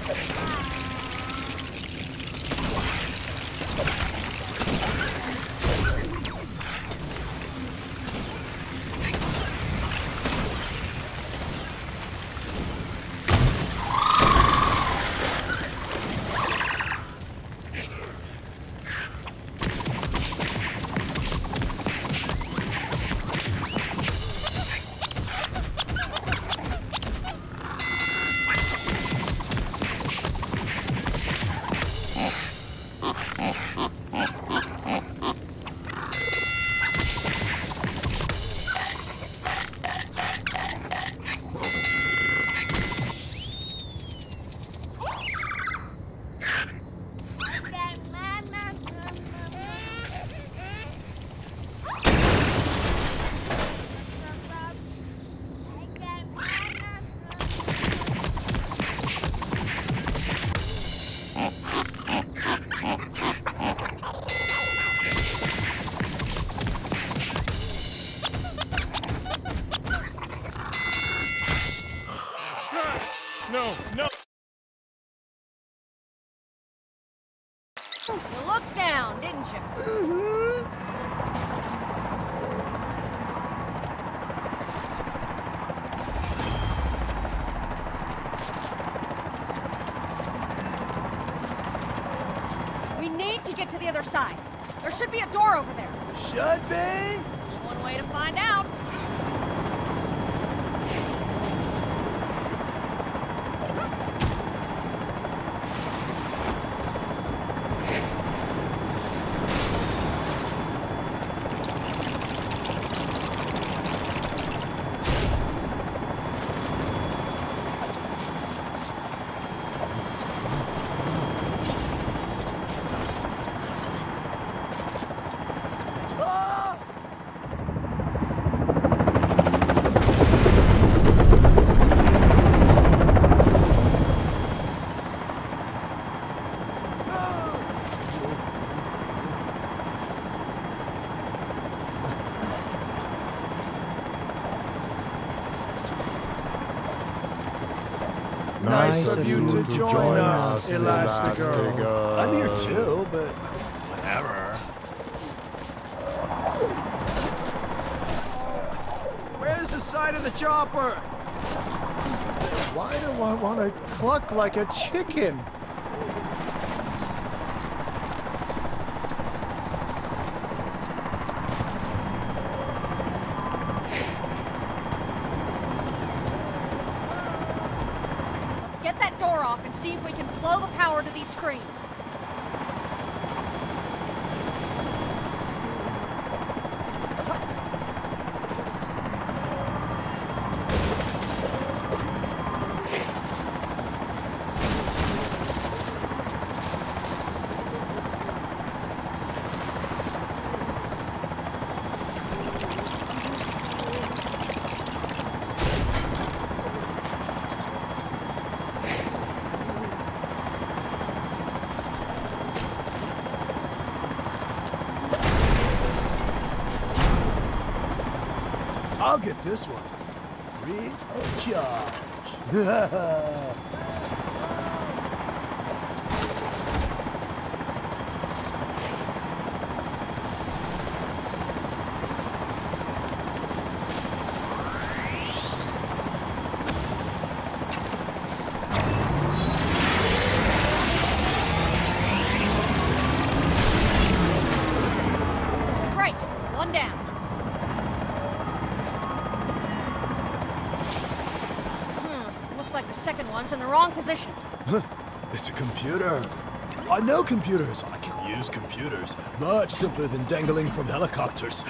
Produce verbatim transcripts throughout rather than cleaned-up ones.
No, no! You looked down, didn't you? Mm-hmm. We need to get to the other side. There should be a door over there. Should be? Only one way to find out. Nice of you to join us, Elastigirl. Elastigirl. I'm here too, but whatever. Where's the side of the chopper? Why do I want to cluck like a chicken? Get that door off and see if we can blow the power to these screens. I'll get this one. Free of charge. Great, one down. Like the second one's in the wrong position. It's a computer. I know computers. I can use computers. Much simpler than dangling from helicopters.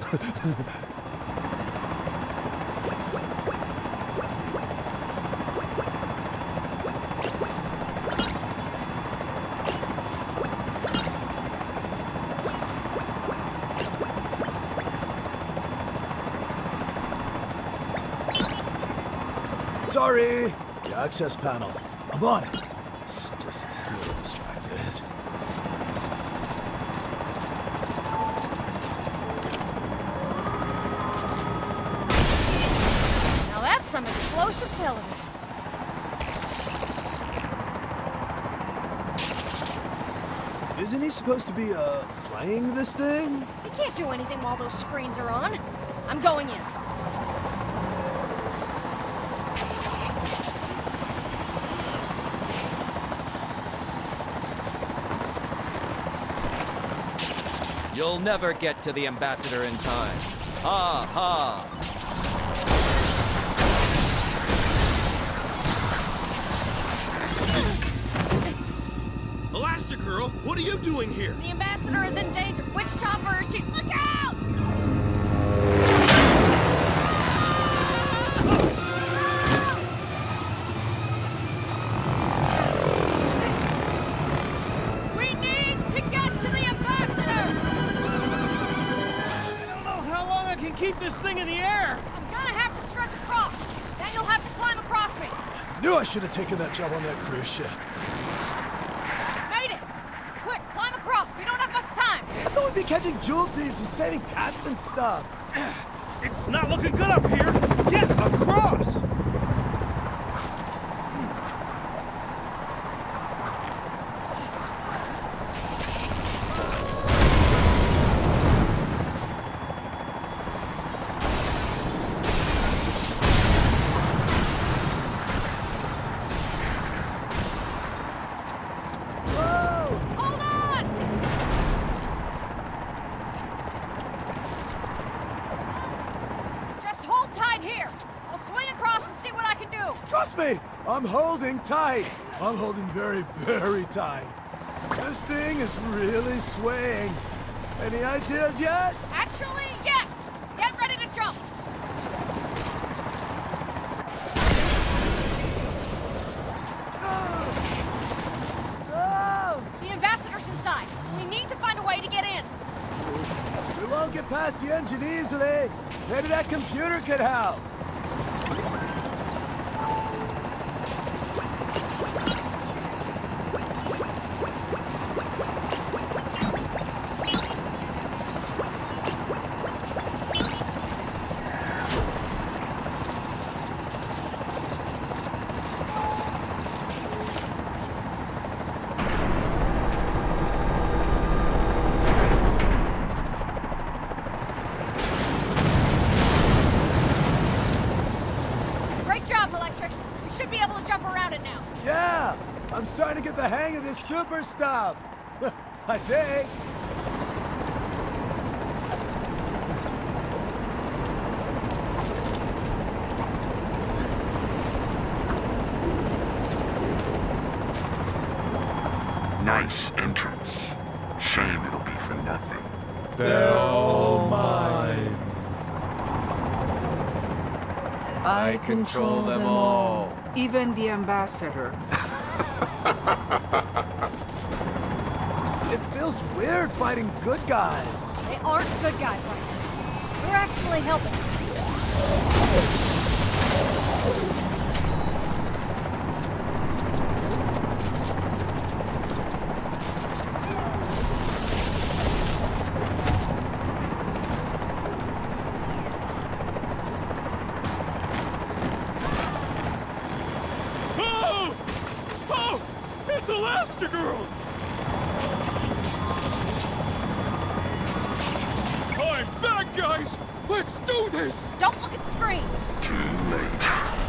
Sorry! The access panel. I'm on it. It's just a little distracted. Now that's some explosive television. Isn't he supposed to be, uh, flying this thing? He can't do anything while those screens are on. I'm going in. You'll never get to the ambassador in time. Ha ha! Elastigirl, what are you doing here? The ambassador is in danger. Which chopper is she? Look out! We need to get to the ambassador! I don't know how long I can keep this thing in the air. I'm gonna have to stretch across. Then you'll have to climb across me. Knew I should have taken that job on that cruise ship. Made it! Quick, climb across. We don't have much time. I thought we'd be catching jewel thieves and saving cats and stuff. It's not looking good up here. Get across! Hold on! Just hold tight here. I'll swing across and see what I can do. Trust me, I'm holding tight. I'm holding very, very tight. This thing is really swaying. Any ideas yet? Actually, yes! Get ready to jump! Oh! The ambassador's inside. We need to find a way to get in. We won't get past the engine easily. Maybe that computer could help. Great job, Electrix. We should be able to jump around it now. Yeah, I'm starting to get the hang of this super stuff. I think. Nice entrance. Shame it'll be for nothing. They're all mine. I control them all. Even the ambassador. It feels weird fighting good guys. They aren't good guys right now. We're actually helping. Oh! Oh! It's Elastigirl! I'm back, guys! Let's do this! Don't look at screens. Too late.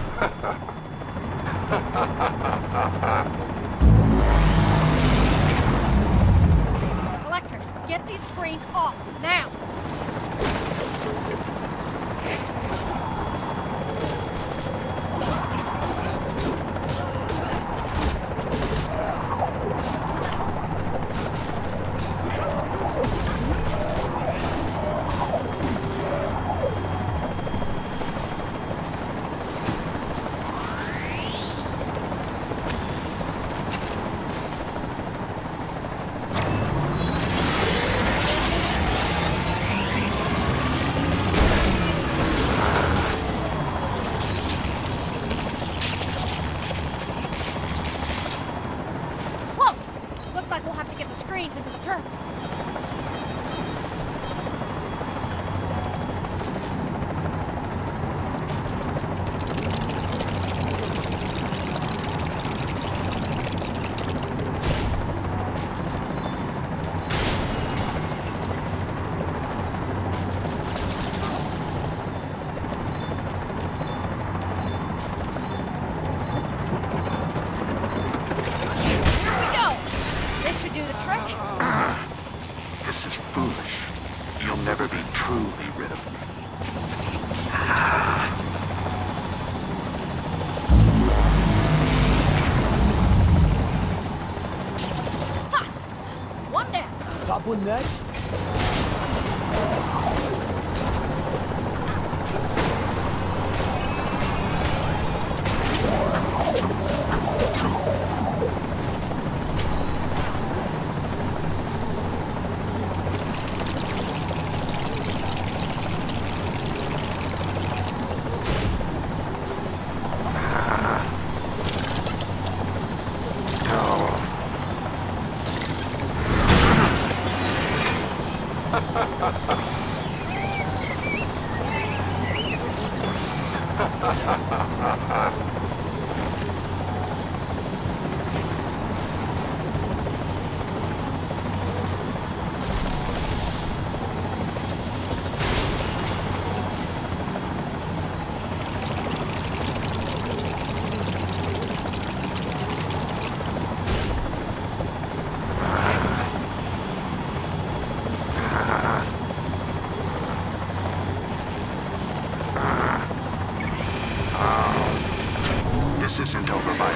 Electrix, get these screens off now. Close. Looks like we'll have to get the screens into the terminal. pop one next? This isn't over by